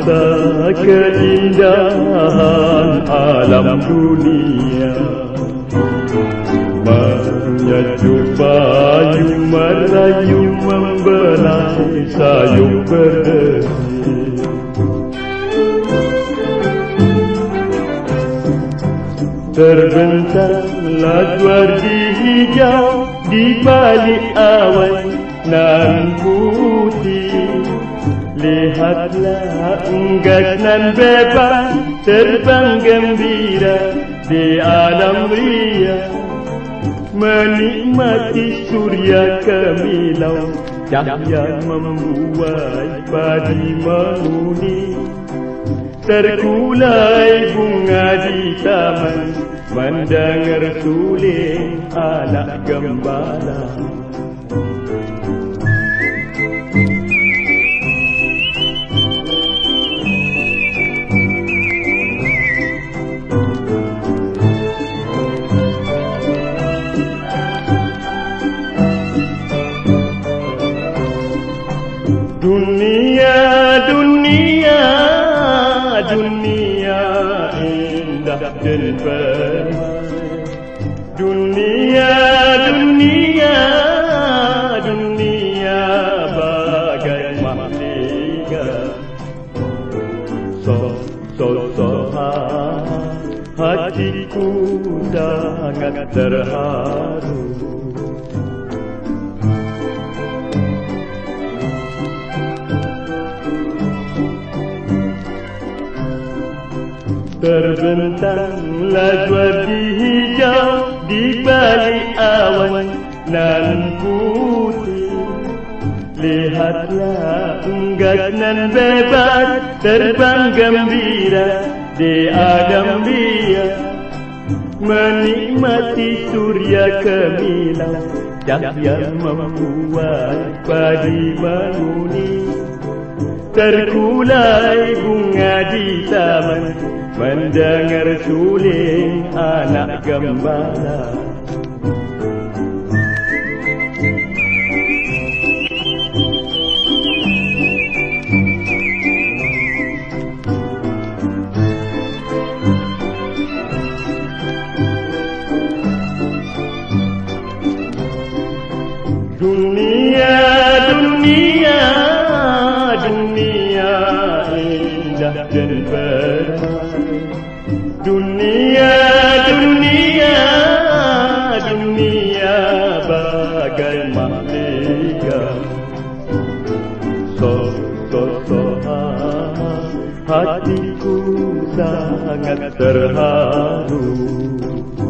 mata keindahan alam dunia, menyacu bayu merayu membelai sayup berderi. Terbentanglah wardi hijau di balik awan nan putih. Lihatlah unggas nan bebas terbang gembira di alam ria, menikmati surya kemilau, cahaya membuai padi menguning. Terkulai bunga di taman, mendengar suling anak gembala. Dunia, dunia, dunia indah dan permai. Dunia, dunia, dunia bagai mahliga. Hatiku sangat terharu. Terbentanglah wardi hijau di balik awan nan putih. Lihatlah unggas nan bebas terbang gembira di alam ria, menikmati surya kemilau, cahaya membuai padi menguning. Terkulai bunga di taman, mendengar suling anak gembala. Dunia, dunia, dunia indah dan permai. Dunia, dunia, dunia bagai mahliga. Hatiku sangat terharu.